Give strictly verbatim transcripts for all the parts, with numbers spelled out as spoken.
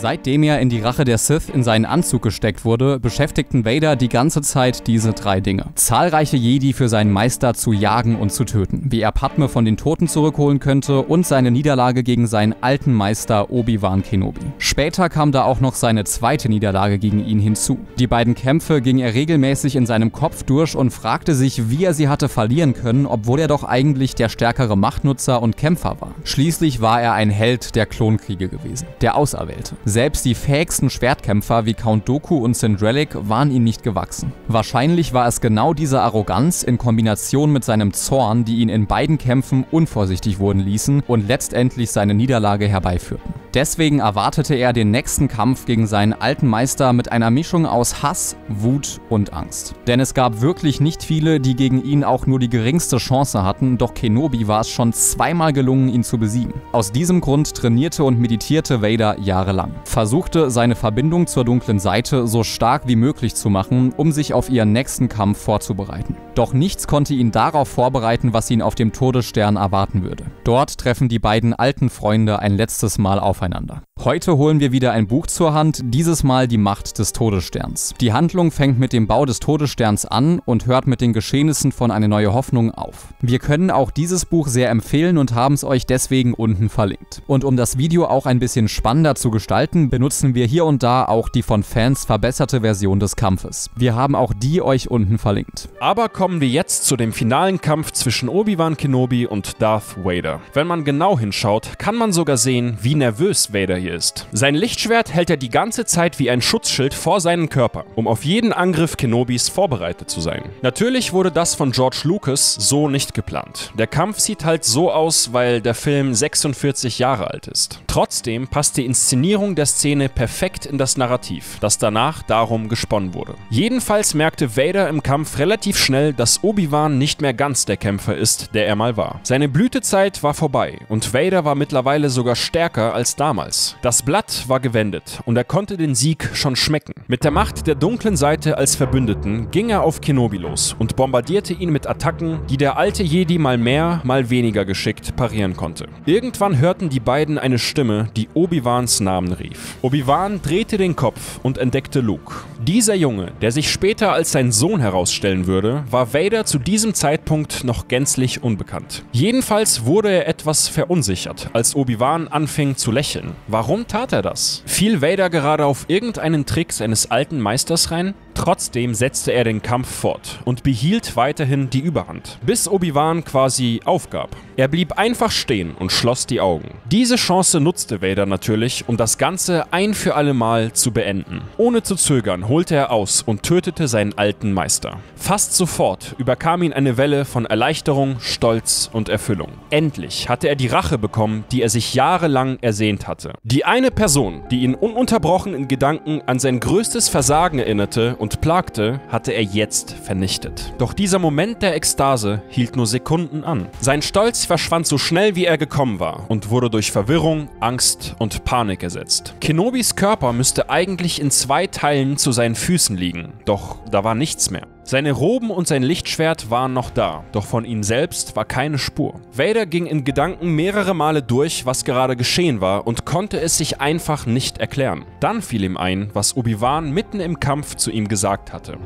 Seitdem er in die Rache der Sith in seinen Anzug gesteckt wurde, beschäftigten Vader die ganze Zeit diese drei Dinge. Zahlreiche Jedi für seinen Meister zu jagen und zu töten, wie er Padme von den Toten zurückholen könnte und seine Niederlage gegen seinen alten Meister Obi-Wan Kenobi. Später kam da auch noch seine zweite Niederlage gegen ihn hinzu. Die beiden Kämpfe ging er regelmäßig in seinem Kopf durch und fragte sich, wie er sie hatte verlieren können, obwohl er doch eigentlich der stärkere Machtnutzer und Kämpfer war. Schließlich war er ein Held der Klonkriege gewesen, der Auserwählte. Selbst die fähigsten Schwertkämpfer wie Count Dooku und Syndralic waren ihm nicht gewachsen. Wahrscheinlich war es genau diese Arroganz in Kombination mit seinem Zorn, die ihn in beiden Kämpfen unvorsichtig wurden ließen und letztendlich seine Niederlage herbeiführten. Deswegen erwartete er den nächsten Kampf gegen seinen alten Meister mit einer Mischung aus Hass, Wut und Angst. Denn es gab wirklich nicht viele, die gegen ihn auch nur die geringste Chance hatten, doch Kenobi war es schon zweimal gelungen, ihn zu besiegen. Aus diesem Grund trainierte und meditierte Vader jahrelang, versuchte seine Verbindung zur dunklen Seite so stark wie möglich zu machen, um sich auf ihren nächsten Kampf vorzubereiten. Doch nichts konnte ihn darauf vorbereiten, was ihn auf dem Todesstern erwarten würde. Dort treffen die beiden alten Freunde ein letztes Mal aufeinander. Heute holen wir wieder ein Buch zur Hand, dieses Mal die Macht des Todessterns. Die Handlung fängt mit dem Bau des Todessterns an und hört mit den Geschehnissen von Eine neue Hoffnung auf. Wir können auch dieses Buch sehr empfehlen und haben es euch deswegen unten verlinkt. Und um das Video auch ein bisschen spannender zu gestalten, benutzen wir hier und da auch die von Fans verbesserte Version des Kampfes. Wir haben auch die euch unten verlinkt. Aber kommen wir jetzt zu dem finalen Kampf zwischen Obi-Wan Kenobi und Darth Vader. Wenn man genau hinschaut, kann man sogar sehen, wie nervös Vader hier ist. Sein Lichtschwert hält er die ganze Zeit wie ein Schutzschild vor seinen Körper, um auf jeden Angriff Kenobis vorbereitet zu sein. Natürlich wurde das von George Lucas so nicht geplant. Der Kampf sieht halt so aus, weil der Film sechsundvierzig Jahre alt ist. Trotzdem passt die Inszenierung der Szene perfekt in das Narrativ, das danach darum gesponnen wurde. Jedenfalls merkte Vader im Kampf relativ schnell, dass Obi-Wan nicht mehr ganz der Kämpfer ist, der er mal war. Seine Blütezeit war vorbei und Vader war mittlerweile sogar stärker als damals. Das Blatt war gewendet und er konnte den Sieg schon schmecken. Mit der Macht der dunklen Seite als Verbündeten ging er auf Kenobi los und bombardierte ihn mit Attacken, die der alte Jedi mal mehr, mal weniger geschickt parieren konnte. Irgendwann hörten die beiden eine Stimme, die Obi-Wans Namen rief. Obi-Wan drehte den Kopf und entdeckte Luke. Dieser Junge, der sich später als sein Sohn herausstellen würde, war Vader zu diesem Zeitpunkt noch gänzlich unbekannt. Jedenfalls wurde er etwas verunsichert, als Obi-Wan anfing zu lächeln. Warum tat er das? Fiel Vader gerade auf irgendeinen Trick seines alten Meisters rein? Trotzdem setzte er den Kampf fort und behielt weiterhin die Überhand, bis Obi-Wan quasi aufgab. Er blieb einfach stehen und schloss die Augen. Diese Chance nutzte Vader natürlich, um das Ganze ein für alle Mal zu beenden. Ohne zu zögern holte er aus und tötete seinen alten Meister. Fast sofort überkam ihn eine Welle von Erleichterung, Stolz und Erfüllung. Endlich hatte er die Rache bekommen, die er sich jahrelang ersehnt hatte. Die eine Person, die ihn ununterbrochen in Gedanken an sein größtes Versagen erinnerte und plagte, hatte er jetzt vernichtet. Doch dieser Moment der Ekstase hielt nur Sekunden an. Sein Stolz verschwand so schnell, wie er gekommen war und wurde durch Verwirrung, Angst und Panik ersetzt. Kenobis Körper müsste eigentlich in zwei Teilen zu seinen Füßen liegen, doch da war nichts mehr. Seine Roben und sein Lichtschwert waren noch da, doch von ihm selbst war keine Spur. Vader ging in Gedanken mehrere Male durch, was gerade geschehen war und konnte es sich einfach nicht erklären. Dann fiel ihm ein, was Obi-Wan mitten im Kampf zu ihm gesagt hatte.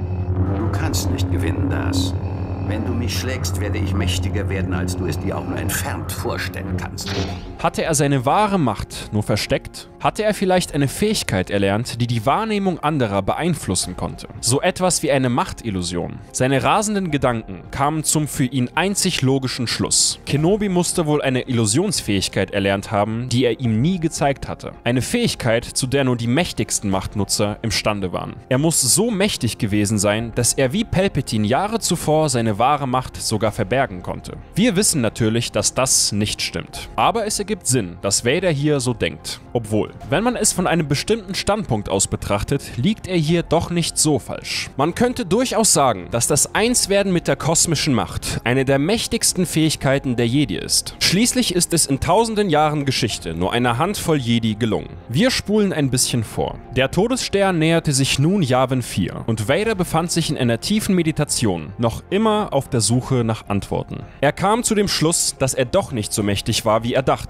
Du kannst nicht gewinnen, das. Wenn du mich schlägst, werde ich mächtiger werden, als du es dir auch nur entfernt vorstellen kannst. Hatte er seine wahre Macht nur versteckt? Hatte er vielleicht eine Fähigkeit erlernt, die die Wahrnehmung anderer beeinflussen konnte? So etwas wie eine Machtillusion. Seine rasenden Gedanken kamen zum für ihn einzig logischen Schluss. Kenobi musste wohl eine Illusionsfähigkeit erlernt haben, die er ihm nie gezeigt hatte. Eine Fähigkeit, zu der nur die mächtigsten Machtnutzer imstande waren. Er muss so mächtig gewesen sein, dass er wie Palpatine Jahre zuvor seine wahre Macht sogar verbergen konnte. Wir wissen natürlich, dass das nicht stimmt. Aber es ergibt Sinn, dass Vader hier so denkt. Obwohl, wenn man es von einem bestimmten Standpunkt aus betrachtet, liegt er hier doch nicht so falsch. Man könnte durchaus sagen, dass das Einswerden mit der kosmischen Macht eine der mächtigsten Fähigkeiten der Jedi ist. Schließlich ist es in tausenden Jahren Geschichte nur einer Handvoll Jedi gelungen. Wir spulen ein bisschen vor. Der Todesstern näherte sich nun Yavin vier und Vader befand sich in einer tiefen Meditation, noch immer auf der Suche nach Antworten. Er kam zu dem Schluss, dass er doch nicht so mächtig war, wie er dachte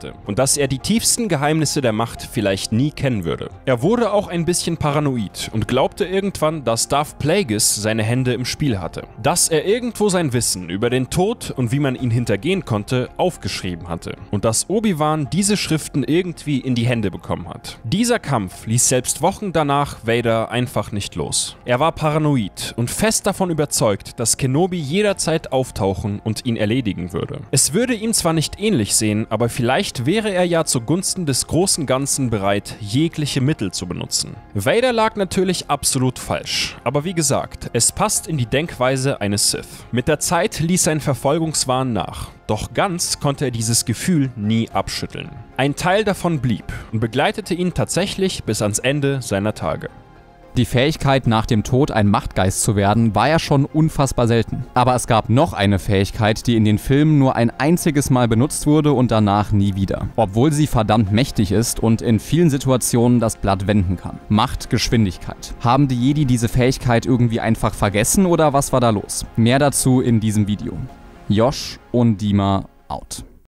hatte und dass er die tiefsten Geheimnisse der Macht vielleicht nie kennen würde. Er wurde auch ein bisschen paranoid und glaubte irgendwann, dass Darth Plagueis seine Hände im Spiel hatte. Dass er irgendwo sein Wissen über den Tod und wie man ihn hintergehen konnte, aufgeschrieben hatte und dass Obi-Wan diese Schriften irgendwie in die Hände bekommen hat. Dieser Kampf ließ selbst Wochen danach Vader einfach nicht los. Er war paranoid und fest davon überzeugt, dass Kenobi jederzeit auftauchen und ihn erledigen würde. Es würde ihm zwar nicht ähnlich sehen, aber vielleicht wäre er ja zugunsten des großen Ganzen bereit, jegliche Mittel zu benutzen. Vader lag natürlich absolut falsch, aber wie gesagt, es passt in die Denkweise eines Sith. Mit der Zeit ließ sein Verfolgungswahn nach. Doch ganz konnte er dieses Gefühl nie abschütteln. Ein Teil davon blieb und begleitete ihn tatsächlich bis ans Ende seiner Tage. Die Fähigkeit, nach dem Tod ein Machtgeist zu werden, war ja schon unfassbar selten. Aber es gab noch eine Fähigkeit, die in den Filmen nur ein einziges Mal benutzt wurde und danach nie wieder. Obwohl sie verdammt mächtig ist und in vielen Situationen das Blatt wenden kann. Machtgeschwindigkeit. Haben die Jedi diese Fähigkeit irgendwie einfach vergessen oder was war da los? Mehr dazu in diesem Video. Josh und Dima out.